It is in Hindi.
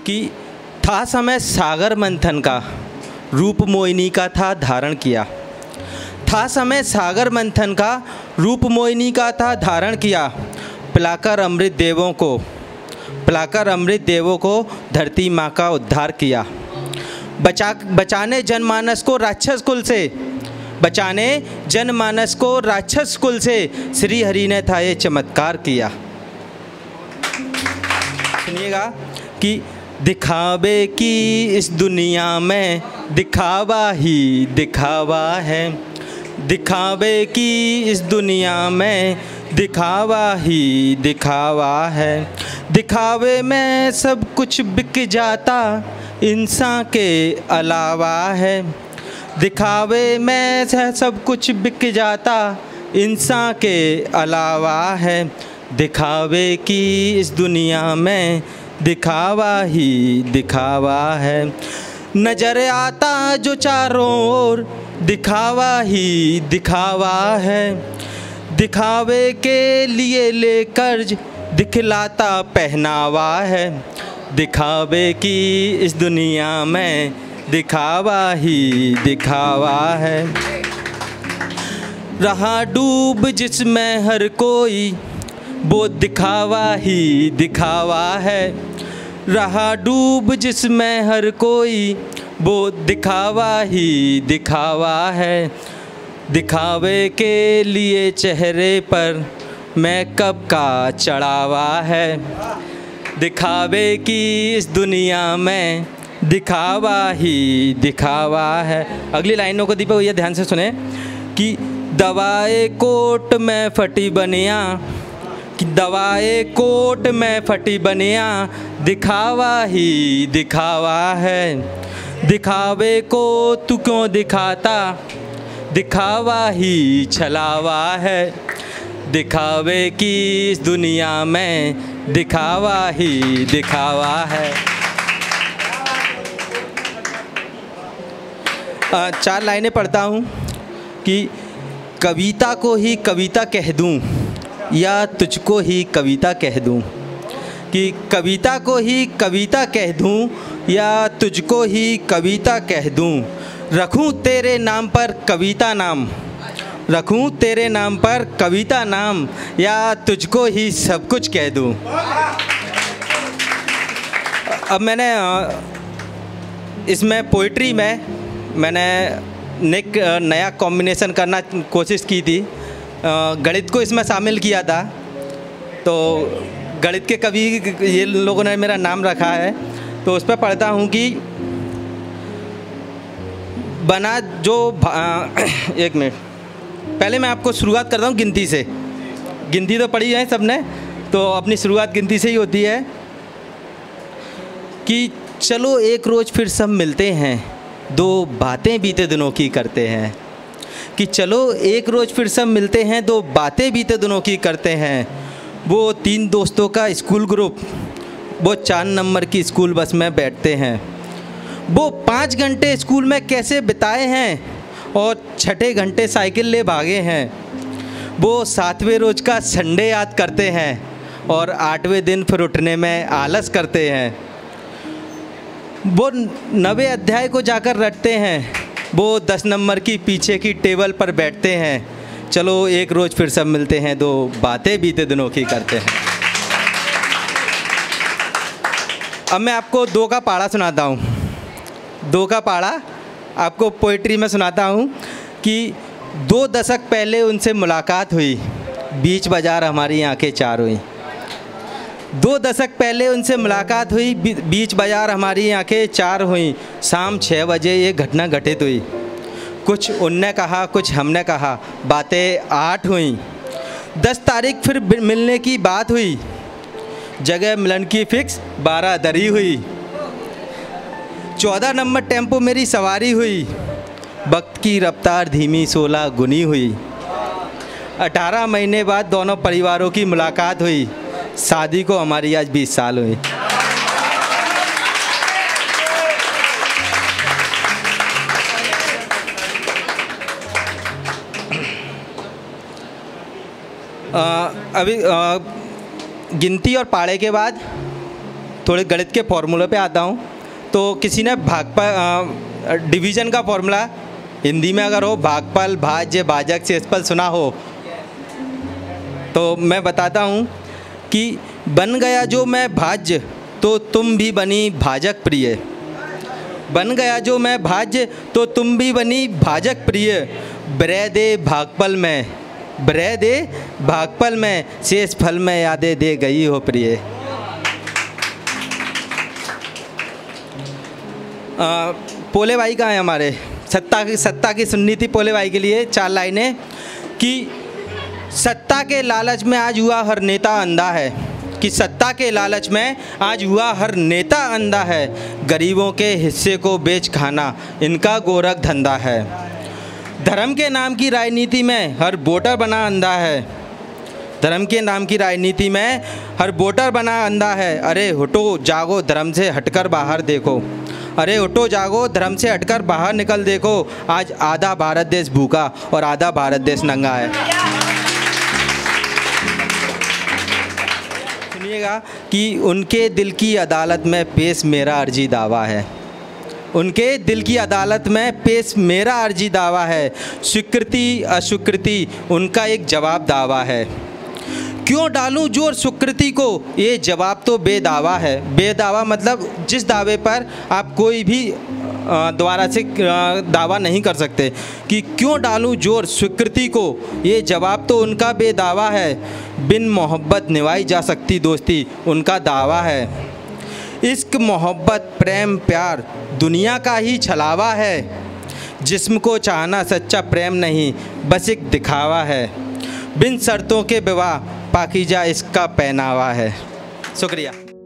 कि था समय सागर मंथन का, रूप मोहिनी का था धारण किया। था समय सागर मंथन का, रूप मोहिनी का था धारण किया। पिलाकर अमृत देवों को धरती माँ का उद्धार किया। बचाने जनमानस को राक्षस कुल से श्री हरि ने था ये चमत्कार किया। सुनिएगा कि दिखावे की इस दुनिया में दिखावा ही दिखावा है। दिखावे की इस दुनिया में दिखावा ही दिखावा है। दिखावे में सब कुछ बिक जाता, इंसान के अलावा है। दिखावे में सब कुछ बिक जाता, इंसान के अलावा है। दिखावे की इस दुनिया में दिखावा ही दिखावा है। नजर आता जो चारों ओर दिखावा ही दिखावा है। दिखावे के लिए ले कर्ज दिखलाता पहनावा है। दिखावे की इस दुनिया में दिखावा ही दिखावा है। रहा डूब जिसमें हर कोई वो दिखावा ही दिखावा है। रहा डूब जिसमें हर कोई वो दिखावा ही दिखावा है। दिखावे के लिए चेहरे पर मेकअप का चढ़ावा है। दिखावे की इस दुनिया में दिखावा ही दिखावा है। अगली लाइनों को दीपक भैया ध्यान से सुने कि दवाए कोट में फटी बनिया, कि दवाए कोट में फटी बनिया दिखावा ही दिखावा है। दिखावे को तू क्यों दिखाता, दिखावा ही छलावा है। दिखावे की इस दुनिया में दिखावा ही दिखावा है। 4 लाइनें पढ़ता हूँ कि कविता को ही कविता कह दूँ या तुझको ही कविता कह दूँ। कि कविता को ही कविता कह दूँ या तुझको ही कविता कह दूँ। रखूँ तेरे नाम पर कविता नाम, रखूँ तेरे नाम पर कविता नाम या तुझको ही सब कुछ कह दूँ। अब मैंने इसमें पोइट्री में मैंने नया कॉम्बिनेशन करना कोशिश की थी। गणित को इसमें शामिल किया था, तो गणित के कवि ये लोगों ने मेरा नाम रखा है। तो उस पर पढ़ता हूँ कि बना जो एक मिनट पहले मैं आपको शुरुआत करता हूँ गिनती से। गिनती तो पढ़ी है सबने, तो अपनी शुरुआत गिनती से ही होती है कि चलो एक रोज़ फिर सब मिलते हैं, दो बातें बीते दिनों की करते हैं। कि चलो एक रोज़ फिर सब मिलते हैं, दो बातें बीते दिनों की करते हैं। वो 3 दोस्तों का स्कूल ग्रुप, वो 4 नंबर की स्कूल बस में बैठते हैं। वो 5 घंटे स्कूल में कैसे बिताए हैं और 6ठे घंटे साइकिल ले भागे हैं। वो 7वें रोज़ का संडे याद करते हैं और 8वें दिन फिर उठने में आलस करते हैं। वो 9वें अध्याय को जाकर रटते हैं। वो 10 नंबर की पीछे की टेबल पर बैठते हैं। चलो एक रोज़ फिर सब मिलते हैं, दो बातें बीते दिनों की करते हैं। अब मैं आपको 2 का पहाड़ा सुनाता हूँ। 2 का पहाड़ा आपको पोइट्री में सुनाता हूँ कि 2 दशक पहले उनसे मुलाकात हुई, बीच बाज़ार हमारी आंखें चार हुई। 2 दशक पहले उनसे मुलाकात हुई, बीच बाज़ार हमारी आंखें चार हुई। शाम 6 बजे ये घटना घटित हुई। कुछ उनने कहा, कुछ हमने कहा, बातें 8 हुई। 10 तारीख फिर मिलने की बात हुई, जगह मिलन की फिक्स 12 दरी हुई। 14 नंबर टेम्पो मेरी सवारी हुई, वक्त की रफ्तार धीमी 16 गुनी हुई। 18 महीने बाद दोनों परिवारों की मुलाकात हुई, शादी को हमारी आज 20 साल हुई। अभी गिनती और पाड़े के बाद थोड़े गणित के फॉर्मूले पे आता हूँ। तो किसी ने भागफल डिवीज़न का फॉर्मूला हिंदी में अगर हो, भागफल, भाज्य, भाजक, शेषफल सुना हो तो मैं बताता हूँ कि बन गया जो मैं भाज्य तो तुम भी बनी भाजक प्रिय। बन गया जो मैं भाज्य तो तुम भी बनी भाजक प्रिय। ब्रह दे भागफल में, ब्रह दे भागफल में, शेष फल में यादें दे गई हो प्रिय। पोले भाई कहाँ हैं हमारे? सत्ता की सुननी थी पोले भाई के लिए 4 लाइनें कि सत्ता के लालच में आज हुआ हर नेता अंधा है, कि सत्ता के लालच में आज हुआ हर नेता अंधा है। गरीबों के हिस्से को बेच खाना इनका गोरख धंधा है। धर्म के नाम की राजनीति में हर वोटर बना अंधा है। धर्म के नाम की राजनीति में हर वोटर बना अंधा है। अरे उठो जागो धर्म से हटकर बाहर देखो, अरे उठो जागो धर्म से हटकर बाहर निकल देखो। आज आधा भारत देश भूखा और आधा भारत देश नंगा है। सुनिएगा कि उनके दिल की अदालत में पेश मेरा अर्जी दावा है, उनके दिल की अदालत में पेश मेरा अर्जी दावा है। स्वीकृति अस्वीकृति उनका एक जवाब दावा है। क्यों डालूं जोर स्वीकृति को, ये जवाब तो बेदावा है। बेदावा मतलब जिस दावे पर आप कोई भी दोबारा से दावा नहीं कर सकते, कि क्यों डालूं जोर स्वीकृति को, ये जवाब तो उनका बेदावा है। बिन मोहब्बत निभाई जा सकती दोस्ती उनका दावा है। इश्क मोहब्बत प्रेम प्यार दुनिया का ही छलावा है। जिस्म को चाहना सच्चा प्रेम नहीं बस एक दिखावा है। बिन शर्तों के विवाह पाकीज़ा इसका पहनावा है। शुक्रिया।